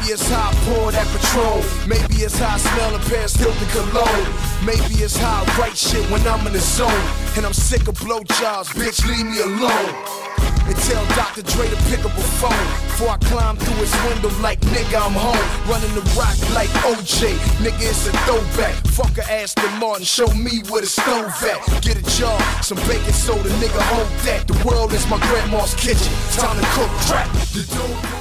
Maybe it's how I pour that Patron. Maybe it's how I smell a Paris Hilton cologne. Maybe it's how I write shit when I'm in the zone. And I'm sick of blowjobs, bitch, leave me alone. And tell Dr. Dre to pick up a phone before I climb through his window like nigga I'm home. Running the rock like OJ, nigga it's a throwback. Fuck a Aston Martin, show me where the stove at. Get a job, some baking soda, nigga hold that. The world is my grandma's kitchen, time to cook crack. The dope